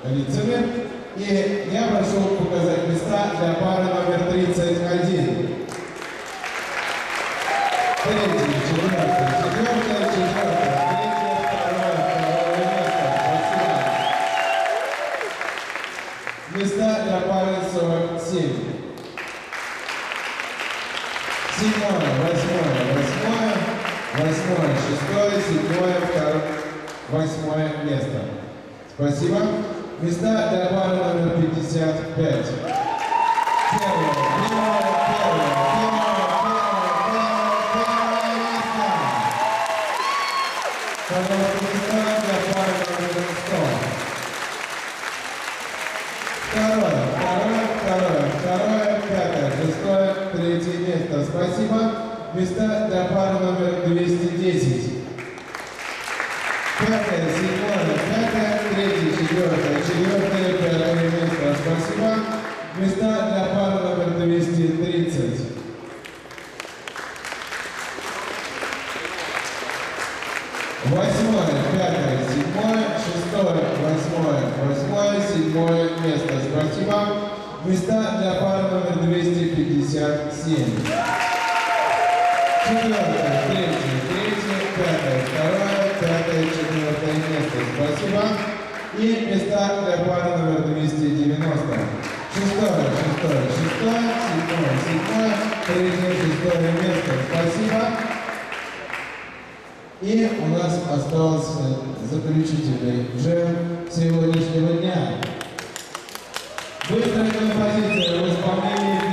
лицами. И я прошу показать места для пары номер 31. Третье, четвертое, четвертое, четвертое, третье, второе место. Спасибо. Места для пары 47. Седьмое, восьмое, шестое, седьмое, второе, восьмое место. Спасибо. Места для пары номер 55. Первое место. Пожалуйста, места для пары номер 100. Второе, пятое, шестое, третье место. Спасибо. Места для пары номер 210. Пятое, седьмое, третье, четвертое, пятое место. Спасибо. Места для пары номер 230. Восьмое, пятое, седьмое, шестое, восьмое, седьмое место. Спасибо. Места для пары номер 257. Четвертое, третье, пятое, второе, пятое, четвертое место. Спасибо. И места для пары номер 290. Шестое, седьмое, третье, шестое место. Спасибо. И у нас остался заключительный джем сегодняшнего дня. Быстрая композиция в исполнении